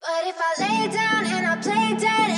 But if I lay down and I play dead